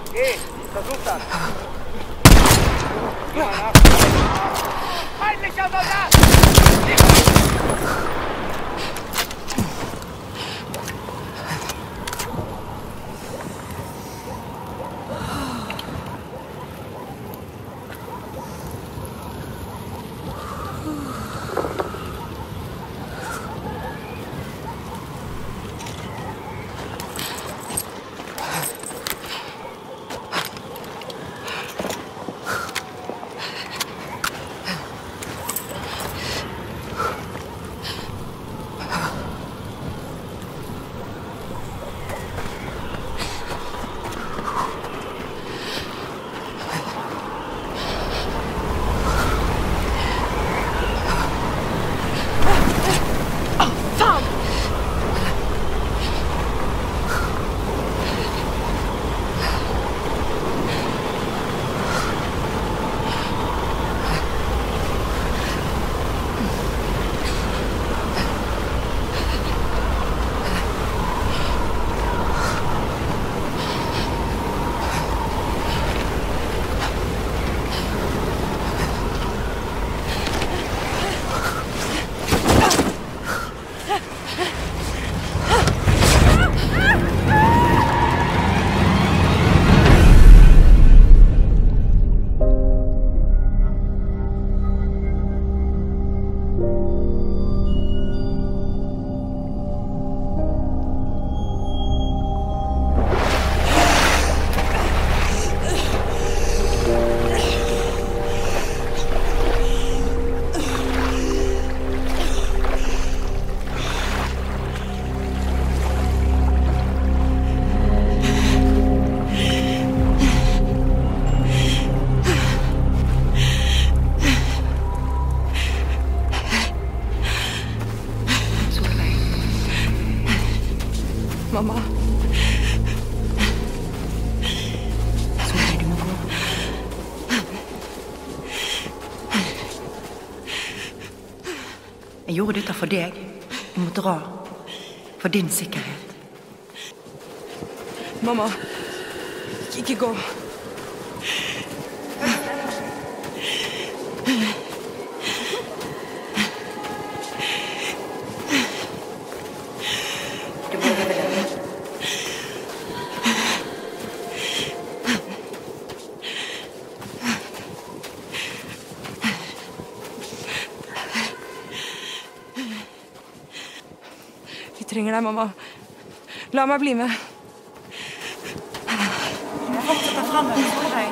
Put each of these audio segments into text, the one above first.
Geh, versuch das. Geh mal nach. Feindlicher Soldat! Mamma. Solveig, du må gå. Jeg gjorde dette for deg. Jeg må dra. For din sikkerhet. Mamma, ikke gå. Vi trenger deg, mamma. La meg bli med. Du må fortsette fremover, Solveig.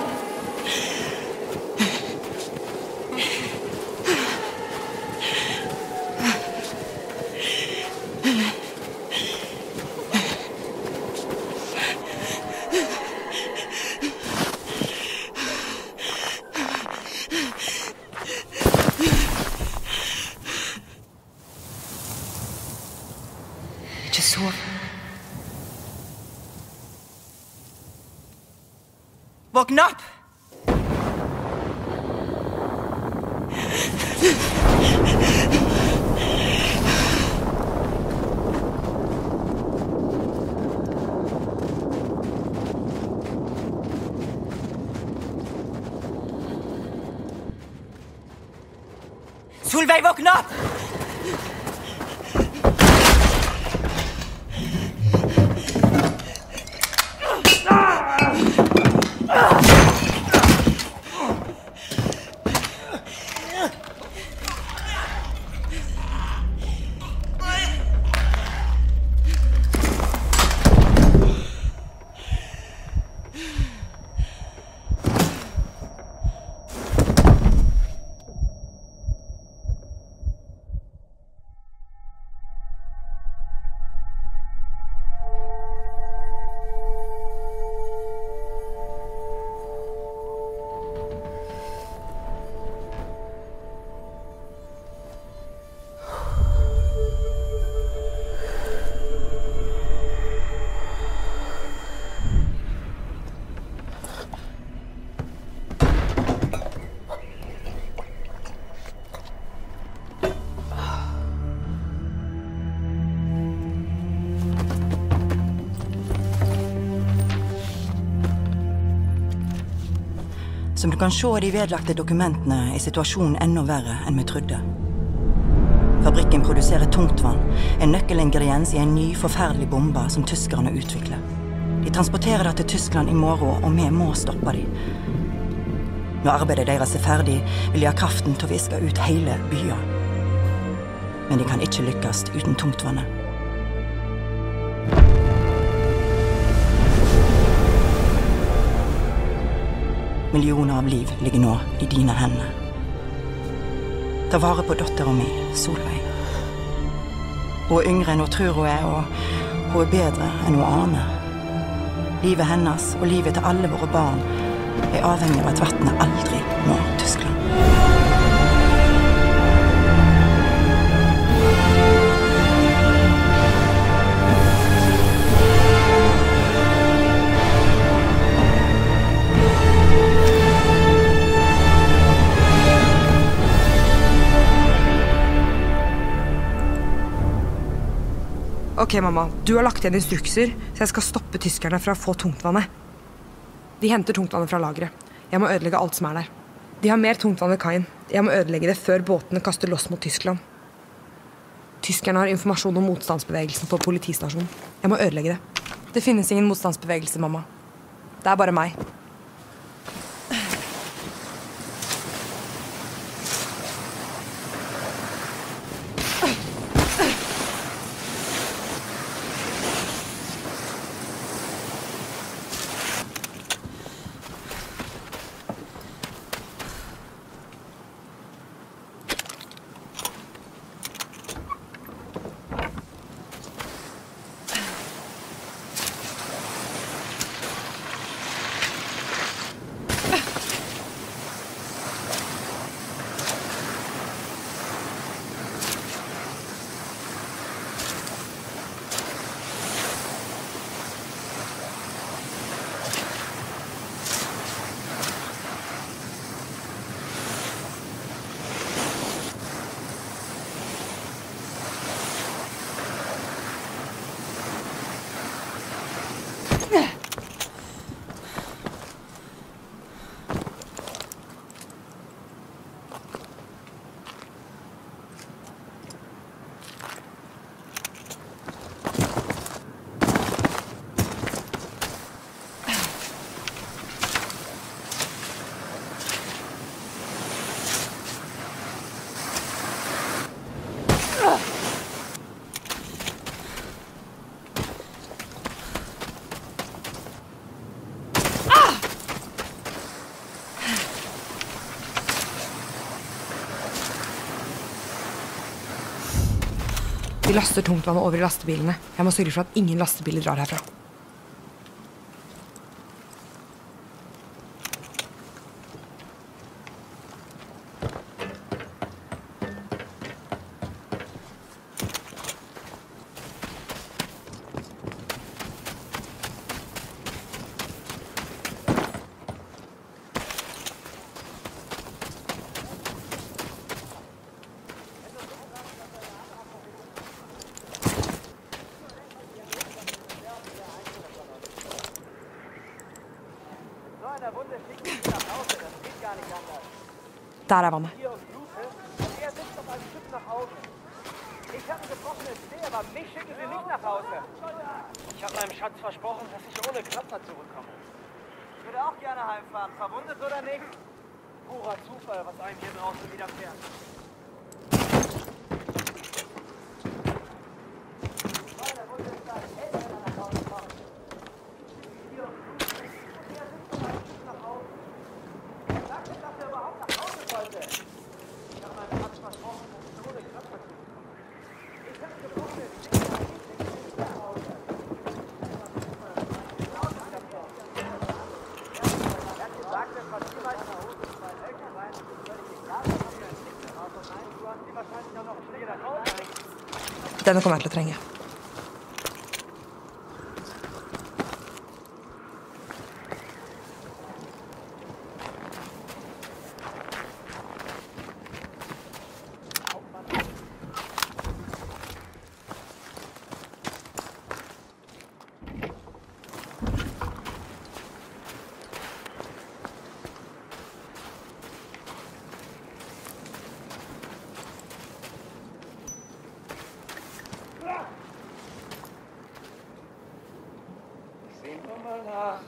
Ikke sov. Våkn opp! Solveig, våkn opp! Som du kan se i de vedlagte dokumentene er situasjonen enda verre enn vi trodde. Fabrikken produserer tungtvann, en nøkkelingrediens i en ny, forferdelig bombe som tyskerne utvikler. De transporterer det til Tyskland i morgen, og vi må stoppe dem. Når arbeidet deres er ferdig, vil de ha kraften til å viske ut hele byen. Men de kan ikke lykkes uten tungtvannet. Millioner av liv ligger nå i dine hender. Ta vare på datteren min, Solveig. Hun er yngre enn hun tror hun er, og hun er bedre enn hun aner. Livet hennes og livet til alle våre barn er avhengig av at vannet aldri når Tyskland. Ok, mamma. Du har lagt igjen instrukser, så jeg skal stoppe tyskerne fra å få tungtvannet. De henter tungtvannet fra lageret. Jeg må ødelegge alt som er der. De har mer tungtvann ved kaien. Jeg må ødelegge det før båtene kaster loss mot Tyskland. Tyskerne har informasjon om motstandsbevegelsen på politistasjonen. Jeg må ødelegge det. Det finnes ingen motstandsbevegelse, mamma. Det er bare meg. De laster tungtvannet over i lastebilene. Jeg må sørge for at ingen lastebiler drar herfra. Der er vannet. Er sitzt auf einem Schiff nach Hause. Ich habe ein gebrochenes Knie, aber mich schicken Sie nicht nach Hause. Ich habe meinem Schatz versprochen, dass ich ohne Kratzer zurückkomme. Ich würde auch gerne heimfahren, verwundet oder nicht. Purer Zufall, was einem hier draußen widerfährt. Denne kommer jeg til å trenge. mal nach.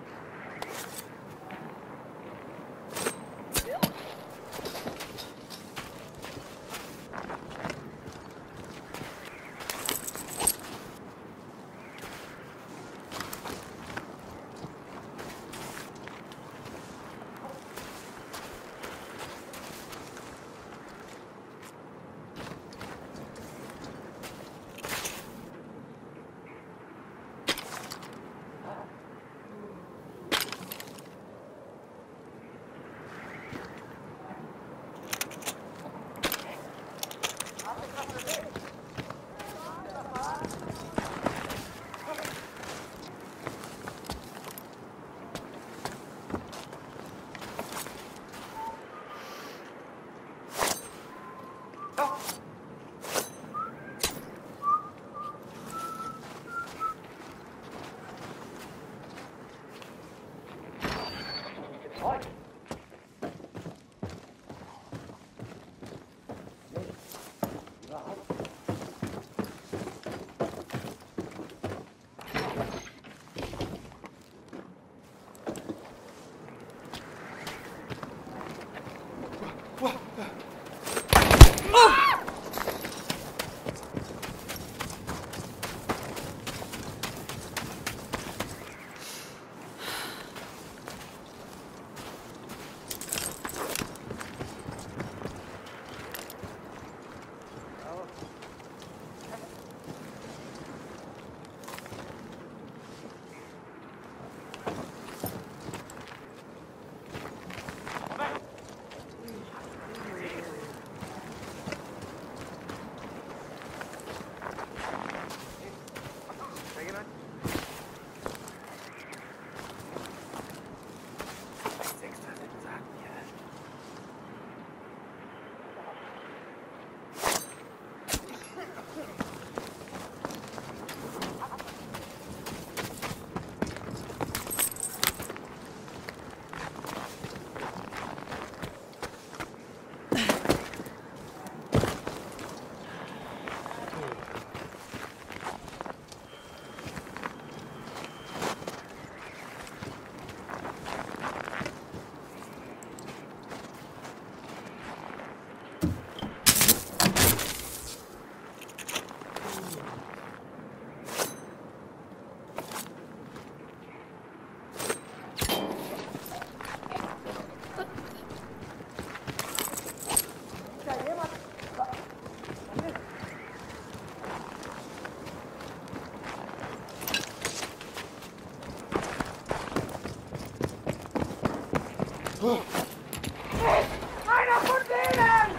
Einer von denen!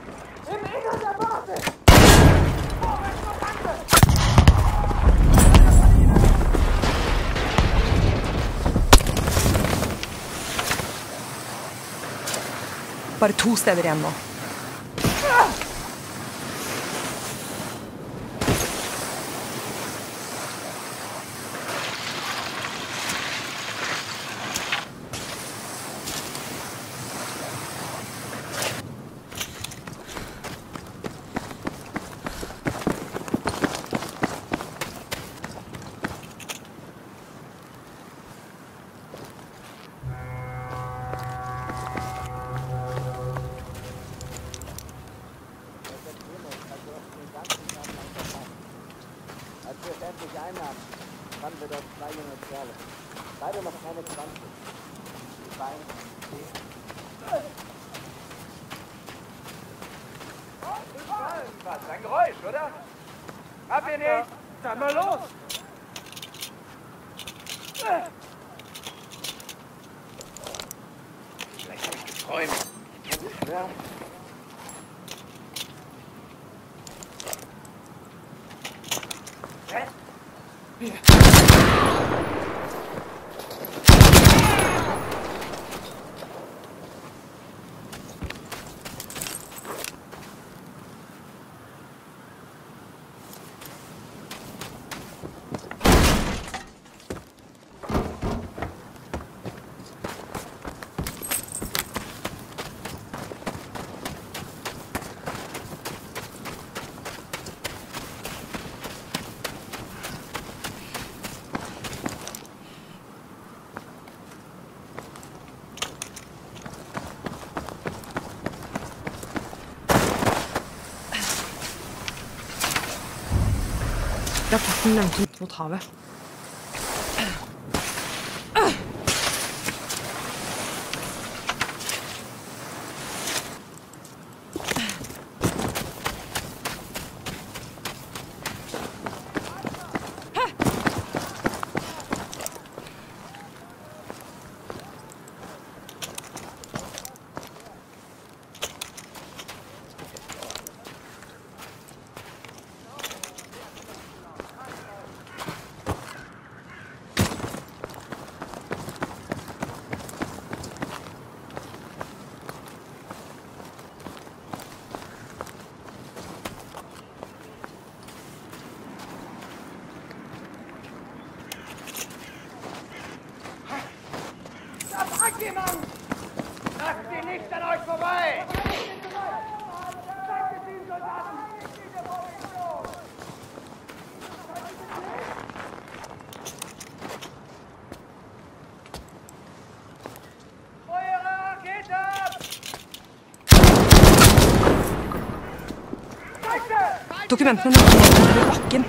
Im Innern der Basis! Bare 2 steder igjen nå. Fanden wir dort 2 junge Kerle. Beide noch keine 20. Die Beine. Was? Ein Geräusch, oder? Habt ihr nicht? Dann mal los! Vielleicht hab ich geträumt. Ich kann nicht schwören. Hun nevnte ut mot havet. Dokumentene ligger ned på bakken.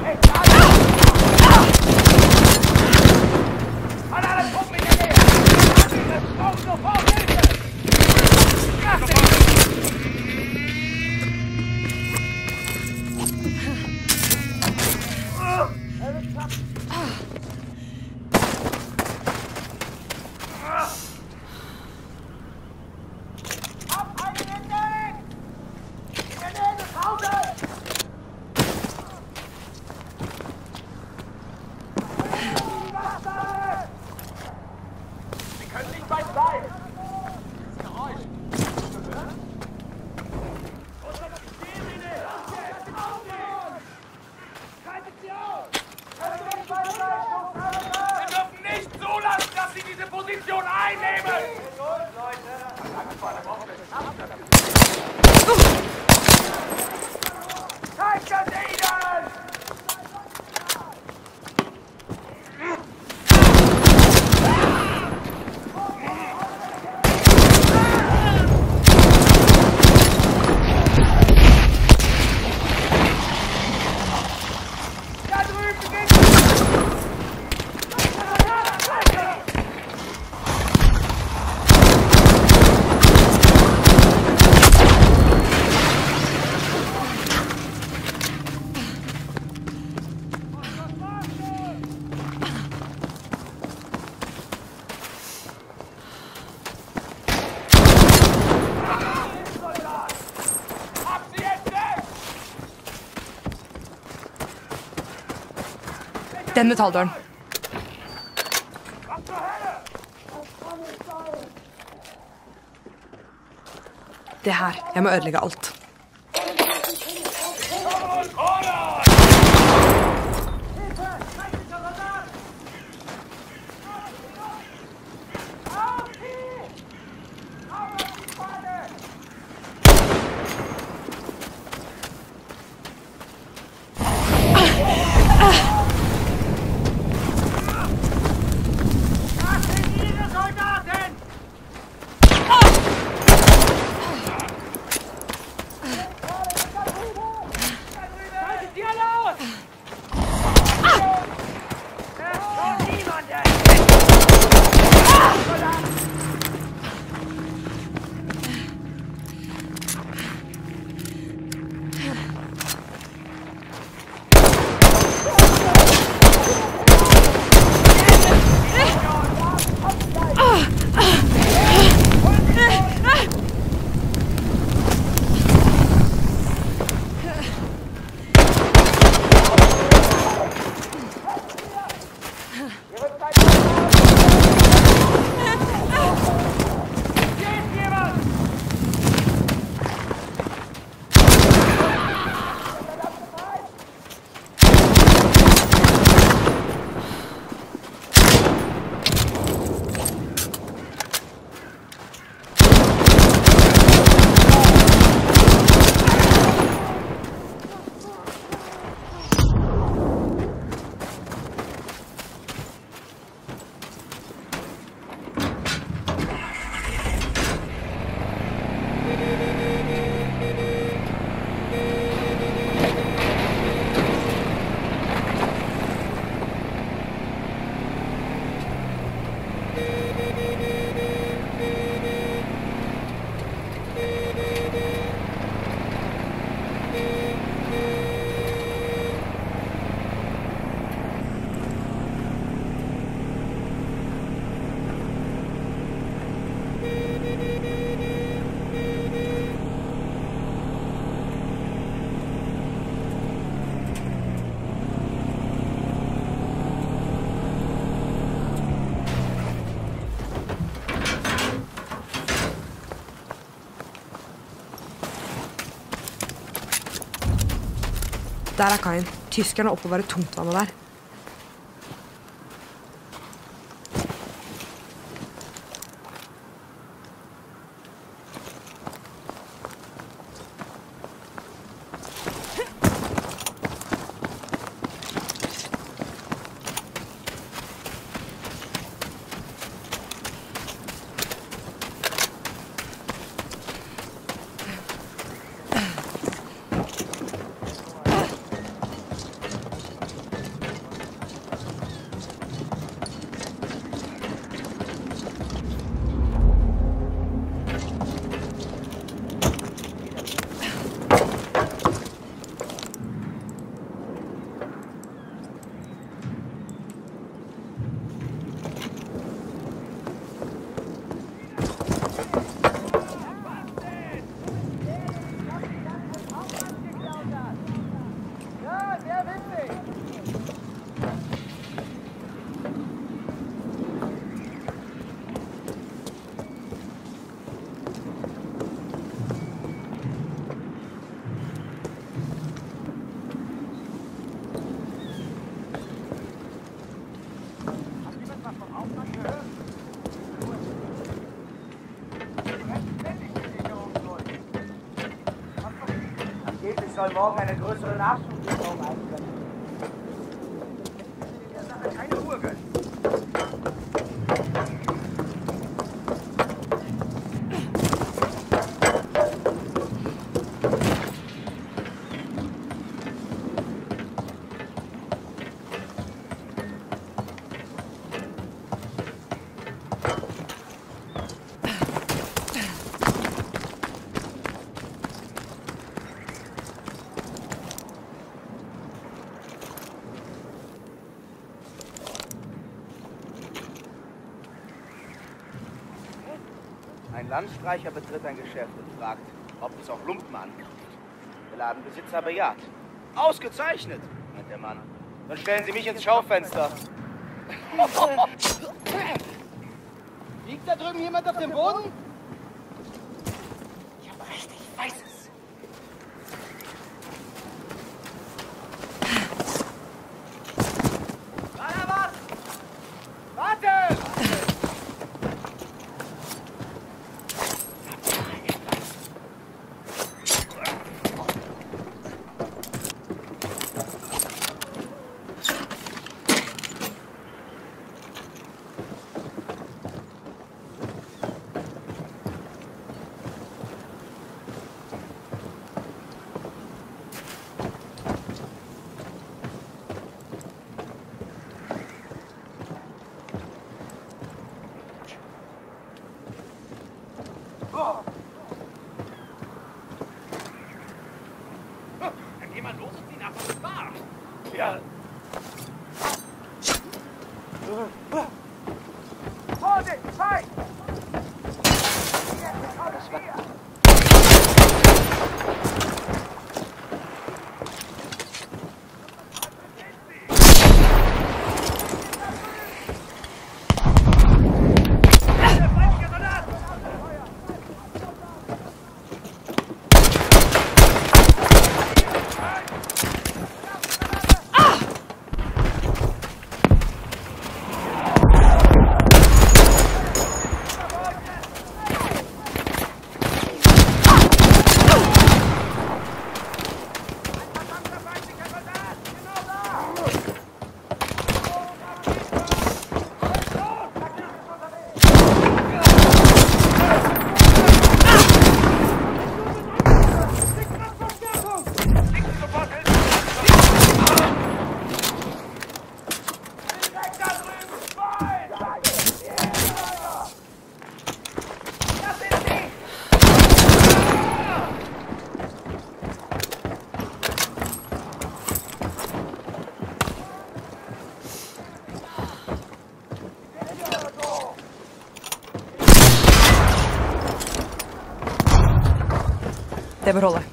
Den metalldøren. Det her. Jeg må ødelegge alt. Der er kaien. Tyskerne oppbevarer tungtvannet der. Soll morgen eine größere Nachschubsicherung einsetzen. Der Sache keine Ruhe gönnen. Ein Landstreicher betritt ein Geschäft und fragt, ob es auch Lumpen angreift. Der Ladenbesitzer bejaht. Ausgezeichnet, meint der Mann. Dann stellen Sie mich ins Schaufenster. Liegt da drüben jemand auf dem Boden? Ich habe recht, ich weiß es. Warte! Kann jemand los und sie nach was war? Ja. Vorsicht! Feind! Det bør holde.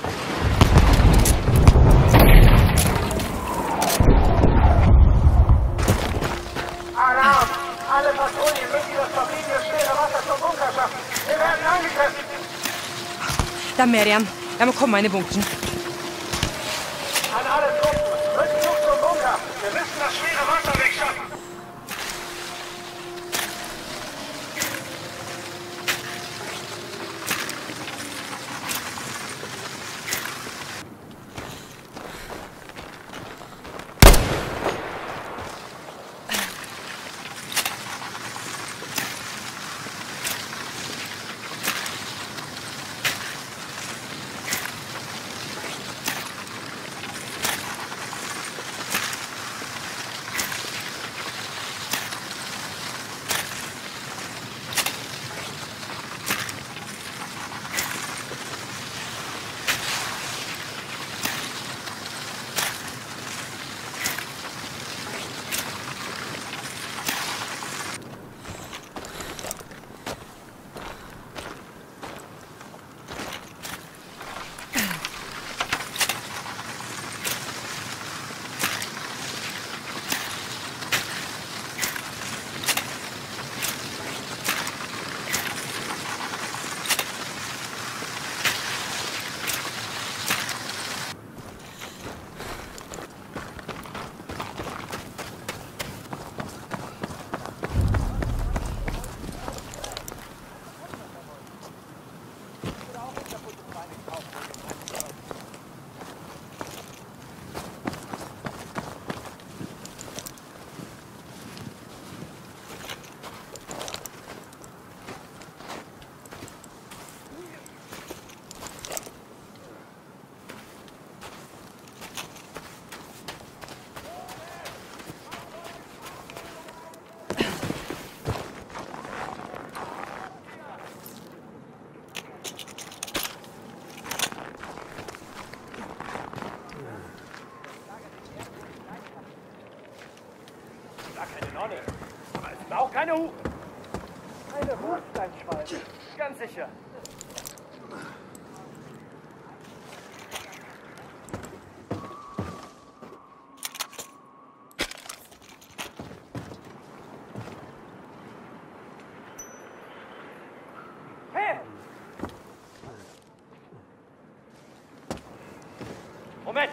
Alarm! Alle Patrouillen müssen das Familie schwere Wasser zum Bunker schaffen. Wir werden angegriffen. Det er mer igjen. Jeg må komme meg inn i bunkeren. An alle zwar keine Nonne, aber es war auch keine Hure. Eine Wurststeinschwalbe. Ganz sicher. Hey! Moment!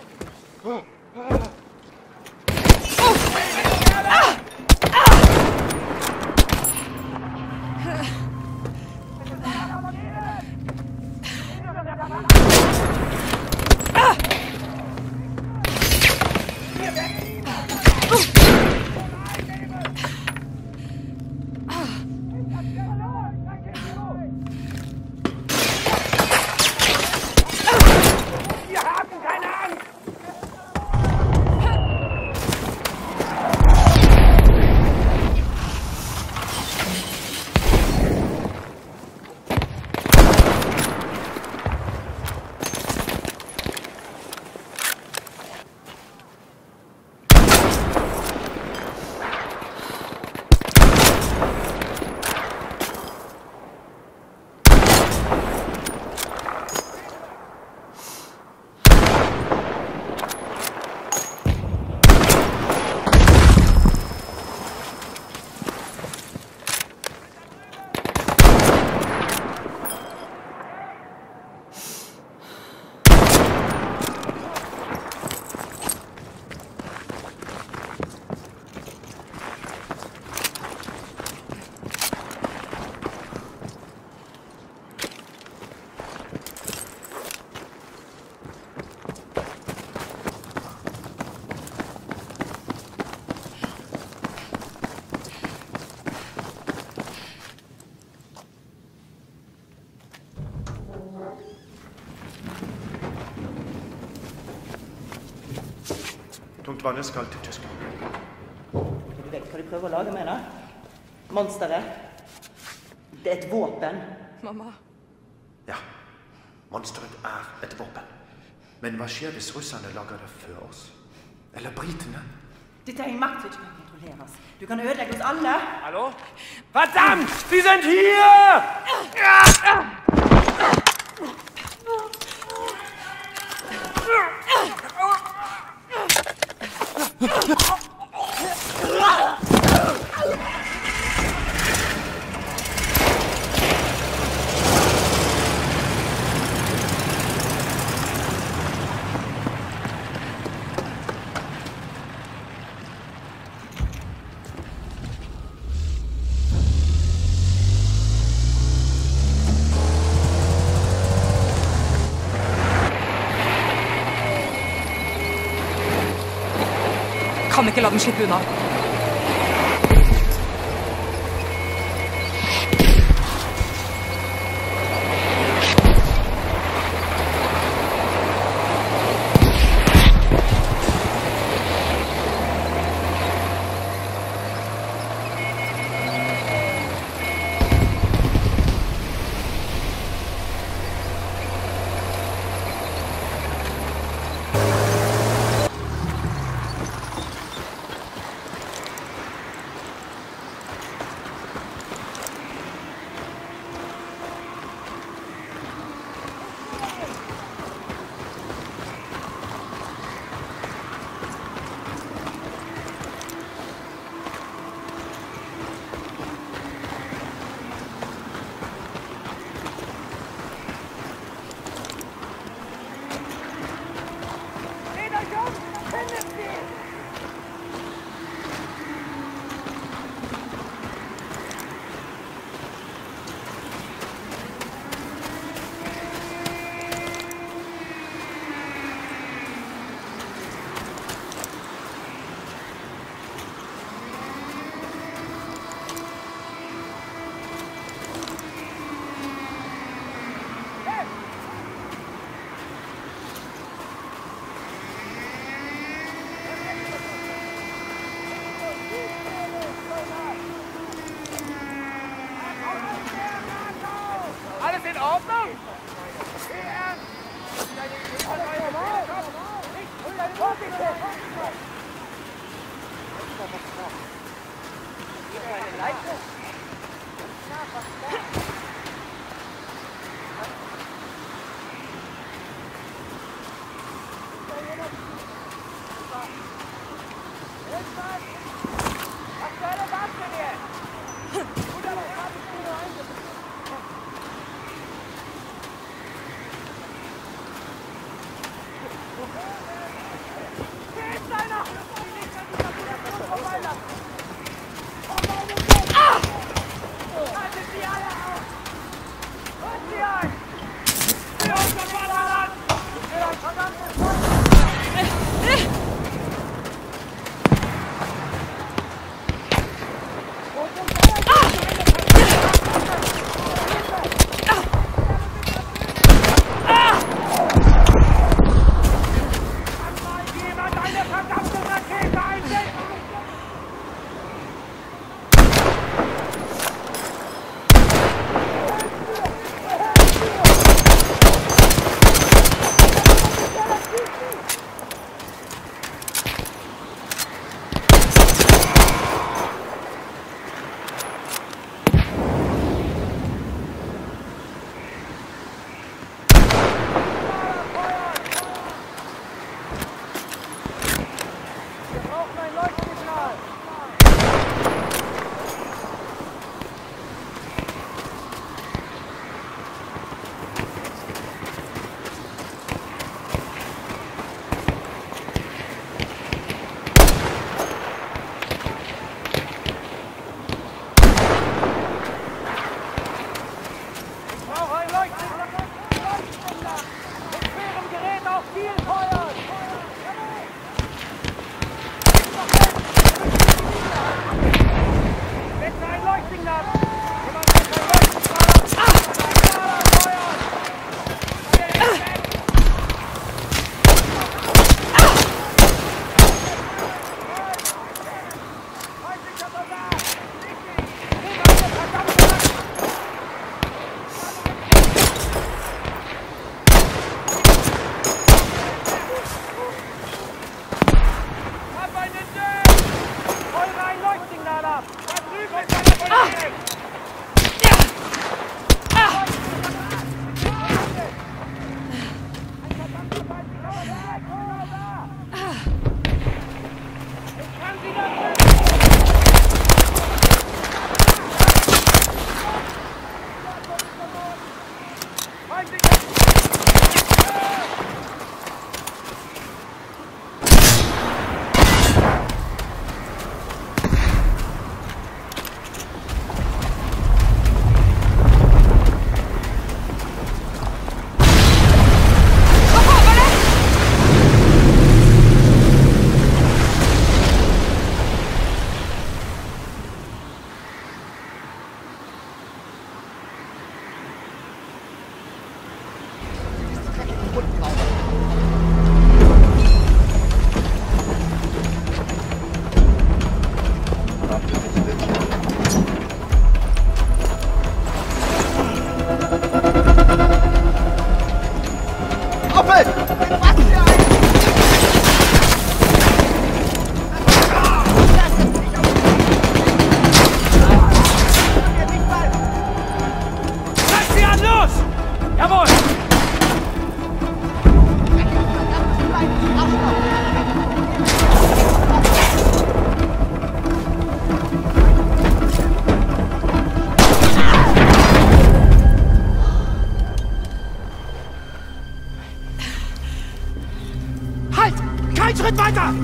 Tungtvannet skal til Tyskland. Du vet hva de prøver å lage med det? Monsteret. Det er et våpen. Mamma. Ja, monsteret er et våpen. Men hva skjer hvis russerne lager det før oss? Eller britene? Dette er en makt som ikke kan kontrolleres. Du kan ødelegge oss alle. Hallo? Verdammt! Sie sind hier! Kan ikke la dem slippe unna. Eine Leiche? Na, was ist das? Was soll denn das denn jetzt? Gut, aber ich habe es nur eingesetzt. Hier ist einer! Vorbeilassen! Haltet sie alle auf! Hört sie ein! Für unser Vaterland! Für ein verdammtes Volk! Kein Schritt weiter!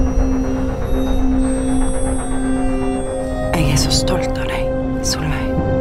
Jeg er så stolt av deg, Solveig.